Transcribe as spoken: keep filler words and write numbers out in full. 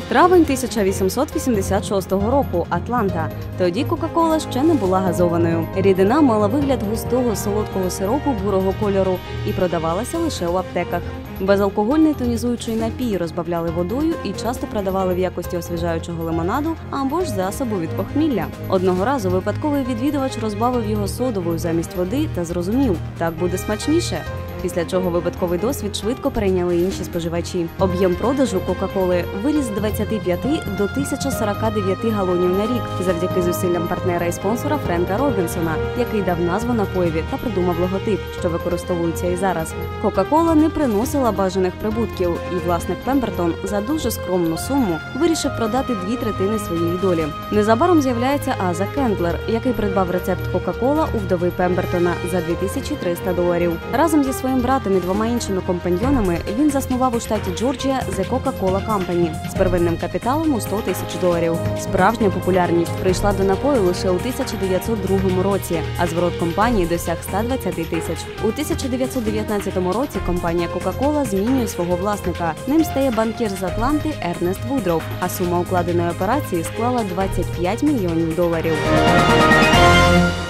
Травень тисяча вісімсот вісімдесят шостого року. Атланта. Тоді Кока-Кола ще не була газованою. Рідина мала вигляд густого солодкого сиропу бурого кольору і продавалася лише у аптеках. Безалкогольний тонізуючий напій розбавляли водою і часто продавали в якості освіжаючого лимонаду або ж засобу від похмілля. Одного разу випадковий відвідувач розбавив його содовою замість води та зрозумів – так буде смачніше. Після чого випадковий досвід швидко перейняли інші споживачі. Об'єм продажу Кока-Коли виріс з двадцяти п'яти до тисячі сорока дев'яти галонів на рік завдяки зусиллям партнера і спонсора Френка Робінсона, який дав назву напоєві та придумав логотип, що використовується і зараз. Кока-Кола не приносила бажаних прибутків, і власник Пембертон за дуже скромну суму вирішив продати дві третини своєї долі. Незабаром з'являється Аза Кендлер, який придбав рецепт Кока-Кола у вдови Пембертона за дві тисячі триста доларів. Разом зі своїм братом і двома іншими компаньйонами він заснував у штаті Джорджія The Coca-Cola Company з первинним капіталом у сто тисяч доларів. Справжня популярність прийшла до напою лише у тисяча дев'ятсот другому році, а зворот компанії досяг ста двадцяти тисяч. У тисяча дев'ятсот дев'ятнадцятому році компанія Coca-Cola змінює свого власника. Ним стає банкір з Атланти Ернест Вудроу, а сума укладеної операції склала двадцять п'ять мільйонів доларів.